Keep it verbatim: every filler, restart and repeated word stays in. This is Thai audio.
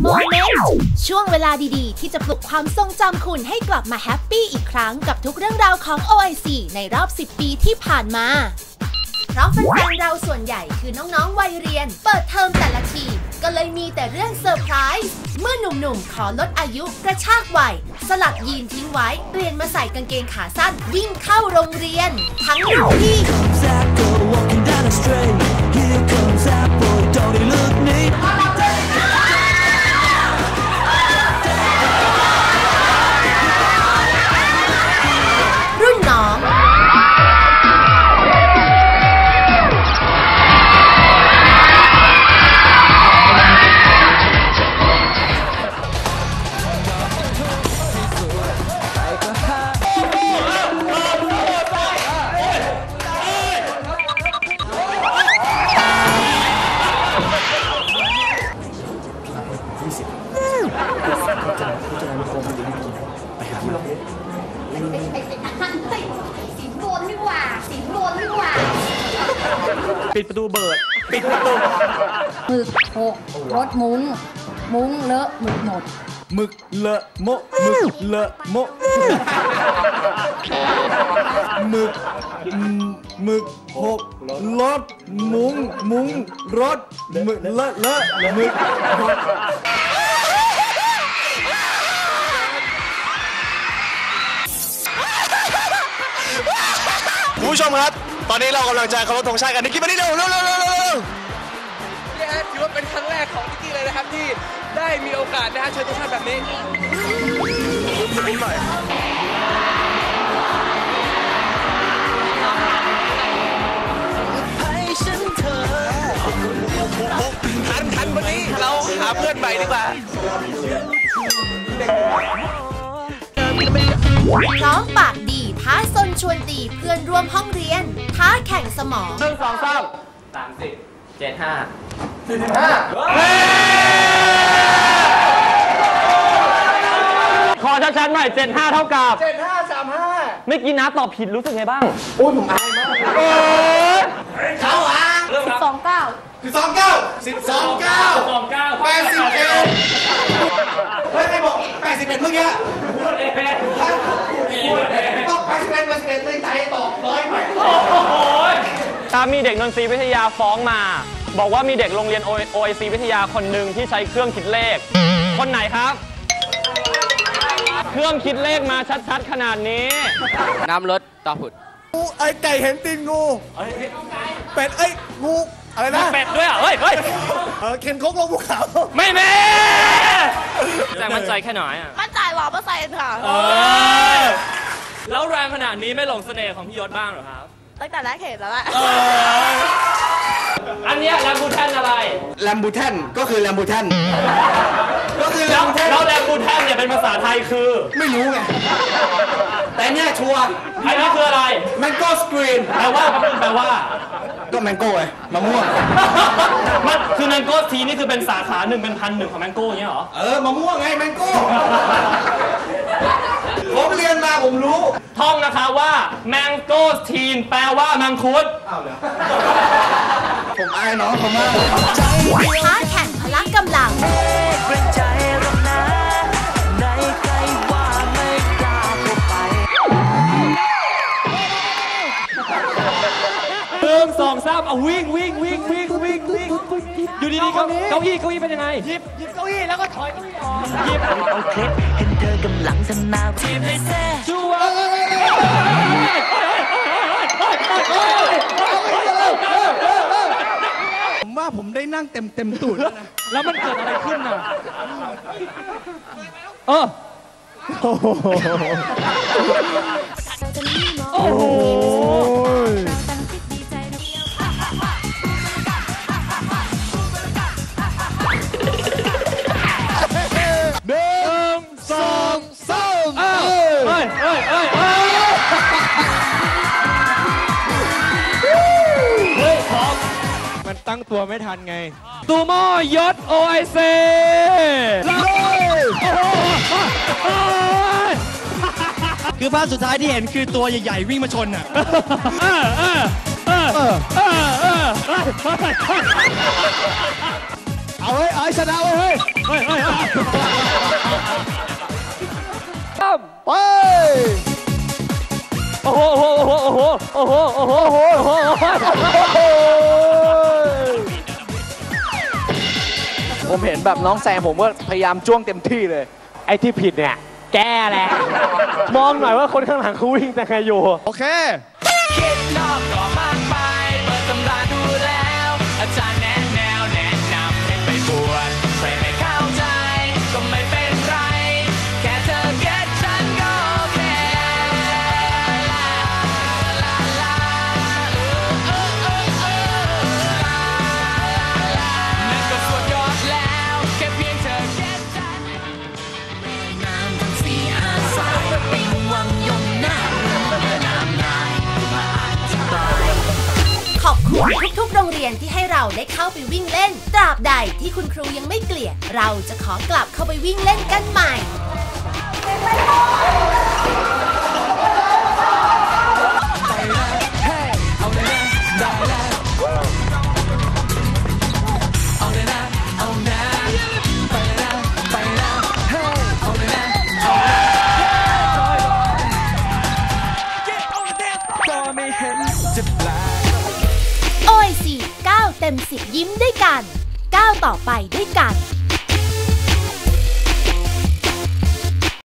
โมเมนต์ช่วงเวลาดีๆที่จะปลุกความทรงจำคุณให้กลับมาแฮปปี้อีกครั้งกับทุกเรื่องราวของ โอ ไอ ซี ในรอบสิบปีที่ผ่านมาเพราะแฟนๆเราส่วนใหญ่คือน้องๆวัยเรียนเปิดเทอมแต่ละทีก็เลยมีแต่เรื่องเซอร์ไพรส์เมื่อหนุ่มๆขอลดอายุกระชากวัยสลัดยีนทิ้งไว้เปลี่ยนมาใส่กางเกงขาสั้นวิ่งเข้าโรงเรียนทั้งรุ่นพี่รุ่นน้องปิดประตูเบิดปิดประตูหมึกหกรถมุ้งมุ้งเลอะหมึกหมดหมึกเลอะโมหมึกเลอะโมหมึกหมึกหกรถมุ้งมุ้งรถหมึกเลอะเลอะหมึกหกคุณผู้ชมครับตอนนี้เรากำลังจะเคารพธงชาติกันนิกกี้มานี่เร็วเร็วเร็วเร็วเร็วนี่ฮะถือว่าเป็นครั้งแรกของนิกกี้เลยนะครับที่ได้มีโอกาสนะฮะเชิญธงชาติแบบนี้นิดหน่อยทันทันวันนี้เราหาเพื่อนใหม่ดีกว่าน้องปากดีท้าซนชวนตีเพื่อนร่วมห้องเรียนท้าแข่งสมองหนึ่งสองสามสามสิบเจ็ดห้าสี่สิบห้าขอชัดๆหน่อยเจ็ดห้าเท่ากับเจ็ดห้าสามห้าไม่กินน้าตอบผิดรู้สึกไงบ้างโอ้ยผมอายมากเออเขาอ่ะสิบสองเก้าสิบสองเก้าสิบสองเก้าสองเก้าแปดสิบเอ็ดเฮ้ยใครบอกแปดสิบเอ็ดเมื่อกี้พูดเองต้องแปดสิบเอ็ดแปดสิบเอ็ดเลยใจตอบร้อยไปโอ้โหถ้ามีเด็กดนตรีวิทยาฟ้องมาบอกว่ามีเด็กโรงเรียน โอ ไอ ซี วิทยาคนหนึ่งที่ใช้เครื่องคิดเลขคนไหนครับเครื่องคิดเลขมาชัดๆขนาดนี้น้ำรถต่อผุดงูไอ้ไก่เห็นตีนงูเป็ดไอ้งูอะไรนะเป็ดด้วยอ่ะเฮ้ยเฮ้ยเข็นคกลงภูเขาไม่แม่แรงมั่นใจแค่ไหนอ่ะมั่นใจหรอเปอร์เซ็นต์ค่ะแล้วแรงขนาดนี้ไม่หลงเสน่ห์ของพี่ยศบ้างหรอครับตั้งแต่แรกเห็นแล้วแหละอันนี้แลมบูแทนอะไรแลมบูแทนก็คือแลมบูแทนก็คือแลมบูแทนแล้วแลมบูแทนเนี่ยเป็นภาษาไทยคือไม่รู้ไงแต่เนี่ยชัวร์อันนี้คืออะไรแมงโก้สกรีนแปลว่าแปลว่าก็แมงโก้ไงมะม่วงมันคือแมงโก้ทีนี่คือเป็นสาขาหนึ่งเป็นพันหนึ่งของแมงโก้อย่างเงี้ยเหรอเออมะม่วงไงแมงโก้ผมเรียนมาผมรู้ท่องนะคะว่าแมงโก้ทีนแปลว่ามังคุดอ้าวเหรอผมอายน้องเขามากท้าแข่งพละกำลังหนึ่งสองสามเอาวิ่งวิ่งวิ่งวิ่งวิ่งวิ่งอยู่ดีๆเก้าอี้เก้าอี้เก้าอี้เป็นยังไงหยิบหยิบเก้าอี้แล้วก็ถอยเก้าอี้ออกหยิบเอาคลิปเห็นเธอกำลังสนาทีมให้แซ่ชัวร์ผมว่าผมได้นั่งเต็มเต็มตูดแล้วนะแล้วมันเกิดอะไรขึ้นน่ะเออโอ้โหหนึ่งสองสามเอ้ยเอ้ยเอ้ยเอ้ยเฮ้ยพร้อมมันตั้งตัวไม่ทันไงตูโม่ยศ โอ ไอ ซีคือภาพสุดท้ายที่เห็นคือตัวใหญ่ๆวิ่งมาชนอ่ะเอาเฮ้ยเอาชนะเว้ยเฮ้ยเฮ้ยเฮ้ยไปโอ้โหโอ้โหโอ้โหโอ้โหโอ้โหโอ้โหโอ้โหผมเห็นแบบน้องแซมผมก็พยายามจ้วงเต็มที่เลยไอ้ที่ผิดเนี่ยแก้แหละมองหน่อยว่าคนข้างหลังเขาวิ่งแต่ไงอยู่โอเคคิดนอกกรอบมากไปเปิดตำราดูแล้วอาจารย์แนะแนวแนะนำให้ไปบวชใครไม่เข้าใจก็ไม่เป็นไรแค่เธอเก็ตฉันก็โอเคลาลาลาเออเออเออลาลานั่นก็สุดยอดแล้วแค่เพียงเธอเก็ตฉันน้ำทั้งสี่อาสายปิงวังยมหน้าน้ำนายมาอธิบายขอบคุณทุกๆโรงเรียนที่ให้เราได้เข้าไปวิ่งเล่น ตราบใดที่คุณครูยังไม่เกลียดเราจะขอกลับเข้าไปวิ่งเล่นกันใหม่โอ ไอ ซี เก้า เต็มสิบยิ้มด้วยกันก้าวต่อไปด้วยกัน